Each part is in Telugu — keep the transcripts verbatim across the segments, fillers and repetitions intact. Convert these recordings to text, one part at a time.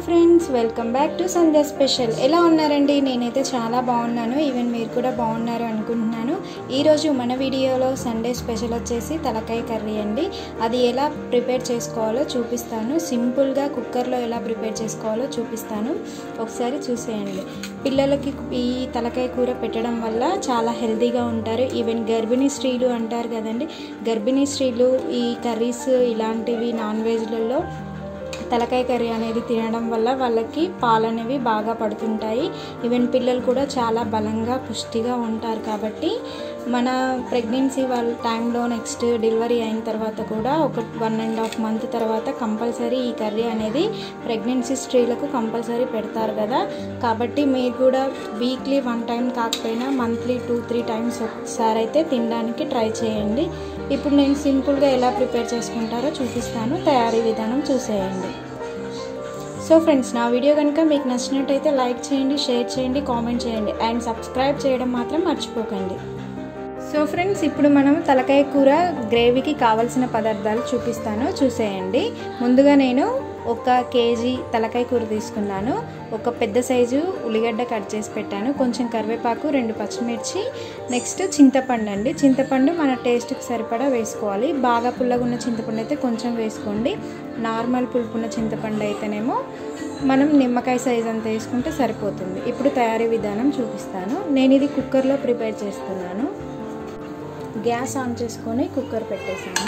Friends, welcome back to Sandhya special. ఎలా ఉన్నారండి? నేనైతే చాలా బాగున్నాను. ఈవెన్ మీరు కూడా బాగున్నారు అనుకుంటున్నాను. ఈరోజు మన వీడియోలో సండే స్పెషల్ వచ్చేసి తలకాయ కర్రీ అండి. అది ఎలా ప్రిపేర్ చేసుకోవాలో చూపిస్తాను. సింపుల్గా కుక్కర్లో ఎలా ప్రిపేర్ చేసుకోవాలో చూపిస్తాను. ఒకసారి చూసేయండి. పిల్లలకి ఈ తలకాయ కూర పెట్టడం వల్ల చాలా హెల్తీగా ఉంటారు. ఈవెన్ గర్భిణీ స్త్రీలు అంటారు కదండి, గర్భిణీ స్త్రీలు ఈ కర్రీస్ ఇలాంటివి నాన్ వెజ్లలో తలకాయ కర్రీ అనేది తినడం వల్ల వాళ్ళకి పాలు అనేవి బాగా పడుతుంటాయి. ఈవెన్ పిల్లలు కూడా చాలా బలంగా పుష్టిగా ఉంటారు. కాబట్టి మన ప్రెగ్నెన్సీ వాళ్ళ టైంలో నెక్స్ట్ డెలివరీ అయిన తర్వాత కూడా ఒక వన్ అండ్ హాఫ్ మంత్ తర్వాత కంపల్సరీ ఈ కర్రీ అనేది ప్రెగ్నెన్సీ స్త్రీలకు కంపల్సరీ పెడతారు కదా. కాబట్టి మీరు కూడా వీక్లీ వన్ టైం కాకపోయినా మంత్లీ టూ త్రీ టైమ్స్ ఒకసారి అయితే తినడానికి ట్రై చేయండి. ఇప్పుడు నేను సింపుల్గా ఎలా ప్రిపేర్ చేసుకుంటారో చూపిస్తాను. తయారీ విధానం చూసేయండి. సో ఫ్రెండ్స్, నా వీడియో కనుక మీకు నచ్చినట్టయితే లైక్ చేయండి, షేర్ చేయండి, కామెంట్ చేయండి అండ్ సబ్స్క్రైబ్ చేయడం మాత్రం మర్చిపోకండి. సో ఫ్రెండ్స్, ఇప్పుడు మనం తలకాయ కూర గ్రేవీకి కావాల్సిన పదార్థాలు చూపిస్తాను, చూసేయండి. ముందుగా నేను ఒక కేజీ తలకాయ కూర తీసుకున్నాను. ఒక పెద్ద సైజు ఉల్లిగడ్డ కట్ చేసి పెట్టాను, కొంచెం కరివేపాకు, రెండు పచ్చిమిర్చి, నెక్స్ట్ చింతపండు అండి. చింతపండు మన టేస్ట్కి సరిపడా వేసుకోవాలి. బాగా పుల్లగా ఉన్న చింతపండు అయితే కొంచెం వేసుకోండి. నార్మల్ పులుపున్న చింతపండు అయితేనేమో మనం నిమ్మకాయ సైజ్ అంత వేసుకుంటే సరిపోతుంది. ఇప్పుడు తయారీ విధానం చూపిస్తాను. నేను ఇది కుక్కర్లో ప్రిపేర్ చేస్తున్నాను. గ్యాస్ ఆన్ చేసుకొని కుక్కర్ పెట్టేసాను.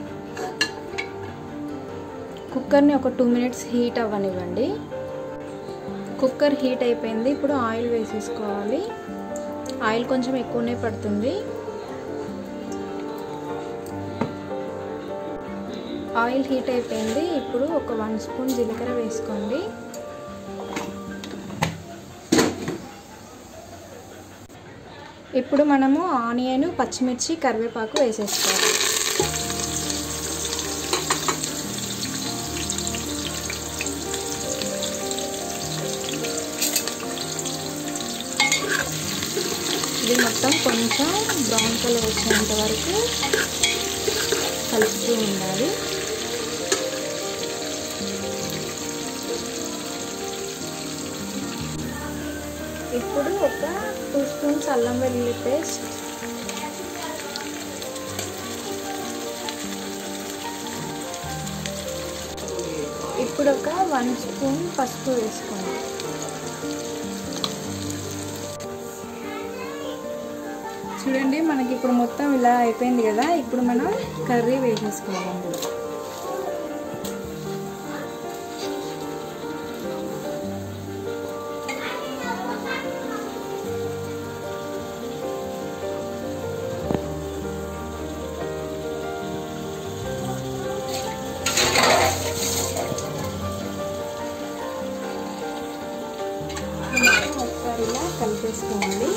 కుక్కర్ని ఒక టూ మినిట్స్ హీట్ అవ్వనివ్వండి. కుక్కర్ హీట్ అయిపోయింది. ఇప్పుడు ఆయిల్ వేసేసుకోవాలి. ఆయిల్ కొంచెం ఎక్కువనే పడుతుంది. ఆయిల్ హీట్ అయిపోయింది. ఇప్పుడు ఒక వన్ స్పూన్ జీలకర్ర వేసుకోండి. ఇప్పుడు మనము ఆనియన్, పచ్చిమిర్చి, కరివేపాకు వేసేసుకోవాలి. ఇది మొత్తం కొంచెం బ్రౌన్ కలర్ వచ్చేంత వరకు కలుపుతూ ఉండాలి. ఇప్పుడు ఒక టూ స్పూన్స్ అల్లం వెల్లుల్లి పేస్ట్, ఇప్పుడు ఒక వన్ స్పూన్ పసుపు వేసుకోండి. చూడండి, మనకి ఇప్పుడు మొత్తం ఇలా అయిపోయింది కదా. ఇప్పుడు మనం కర్రీ వేసేసుకోవాలి. ఒకసారి ఇలా కలిపేసుకోవాలి.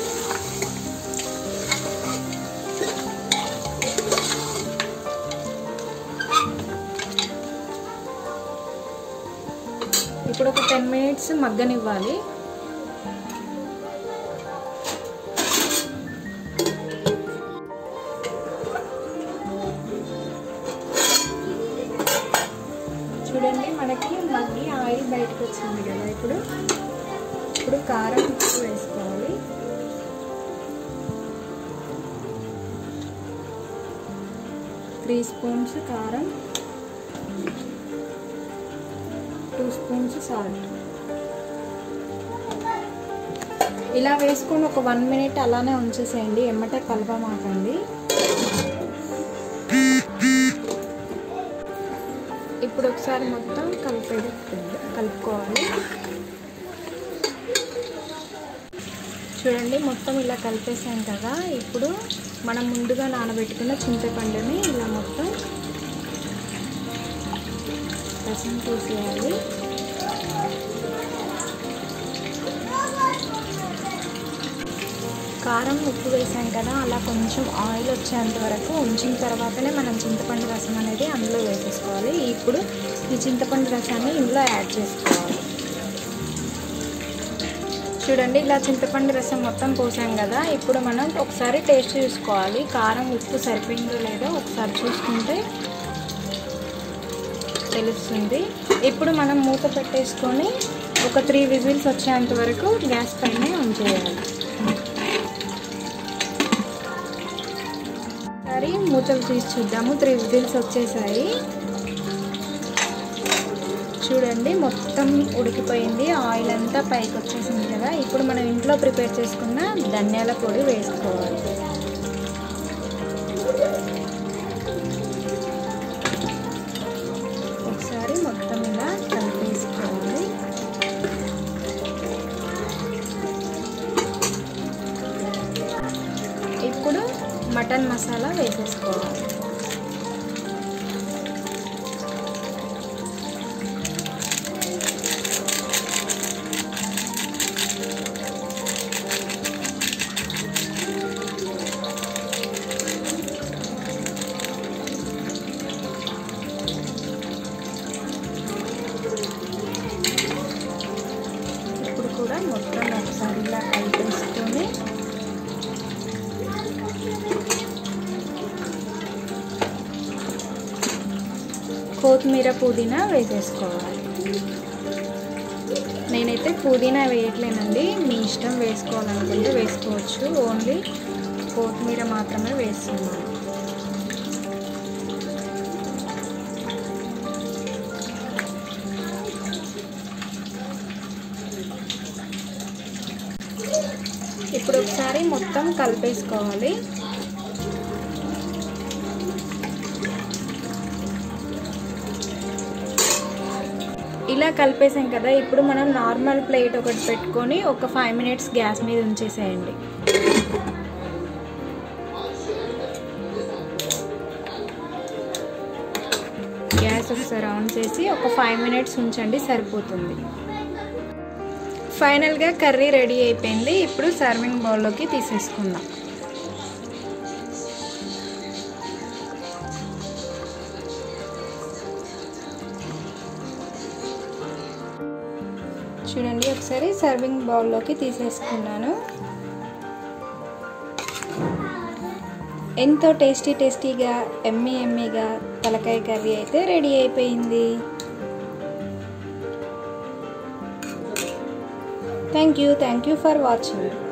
ఇప్పుడు ఒక టెన్ మినిట్స్ మగ్గనివ్వాలి. చూడండి, మనకి మగ్గి ఆయిల్ బయటకు వచ్చింది కదా. ఇప్పుడు ఇప్పుడు కారం ఉప్పు వేసుకోవాలి. త్రీ స్పూన్స్ కారం, టూ స్పూన్స్ సాల్ట్ ఇలా వేసుకొని ఒక వన్ మినిట్ అలానే ఉంచేసేయండి. ఎమ్మటే కలపమాకండి. ఇప్పుడు ఒకసారి మొత్తం కలిపే కలుపుకోవాలి. చూడండి, మొత్తం ఇలా కలిపేసాం కదా. ఇప్పుడు మనం ముందుగా నానబెట్టుకున్న చింతపండుని ఇలా మొత్తం రసం తీసేయాలి. కారం ఉప్పు వేసాం కదా, అలా కొంచెం ఆయిల్ వచ్చేంత వరకు ఉంచిన తర్వాతనే మనం చింతపండు రసం అనేది అందులో వేసేసుకోవాలి. ఇప్పుడు ఈ చింతపండు రసాన్ని ఇందులో యాడ్ చేసుకోవాలి. చూడండి, ఇలా చింతపండు రసం మొత్తం పోసాం కదా. ఇప్పుడు మనం ఒకసారి టేస్ట్ చూసుకోవాలి. కారం ఉప్పు సరిపోయిందో లేదో ఒకసారి చూసుకుంటే తెలుస్తుంది. ఇప్పుడు మనం మూత పెట్టేసుకొని ఒక త్రీ విజిల్స్ వచ్చేంత వరకు గ్యాస్ పైనే ఉంచేయాలి. ఒకసారి మూతలు తీసి చూద్దాము. త్రీ విజిల్స్ వచ్చేసాయి. చూడండి మొత్తం ఉడికిపోయింది, ఆయిల్ అంతా పైకి వచ్చేసింది కదా. ఇప్పుడు మనం ఇంట్లో ప్రిపేర్ చేసుకున్న ధనియాల పొడి వేసుకోవాలి. ఒకసారి మొత్తం ఇలా కలిపేసుకోవాలి. ఇప్పుడు మటన్ మసాలా వేసేసుకోవాలి. కూడా మొత్తం ఒకసారి ఇలా కలిపేసుకొని కొత్తిమీర పుదీనా వేసేసుకోవాలి. నేనైతే పుదీనా వేయట్లేనండి, మీ ఇష్టం, వేసుకోవాలనుకుంటే వేసుకోవచ్చు. ఓన్లీ కొత్తిమీర మాత్రమే వేస్తున్నాను. ఇప్పుడు ఒకసారి మొత్తం కలిపేసుకోవాలి. ఇలా కలిపేసాం కదా. ఇప్పుడు మనం నార్మల్ ప్లేట్ ఒకటి పెట్టుకొని ఒక ఫైవ్ మినిట్స్ గ్యాస్ మీద ఉంచేసేయండి. గ్యాస్ ఒకసారి ఆన్ చేసి ఒక ఫైవ్ మినిట్స్ ఉంచండి, సరిపోతుంది. ఫైనల్గా కర్రీ రెడీ అయిపోయింది. ఇప్పుడు సర్వింగ్ బౌల్లోకి తీసేసుకుందాం. చూడండి ఒకసారి సర్వింగ్ బౌల్లోకి తీసేసుకున్నాను. ఎంతో టేస్టీ టేస్టీగా ఎమ్మీ ఎమ్మీగా తలకాయ కర్రీ అయితే రెడీ అయిపోయింది. Thank you thank you for watching.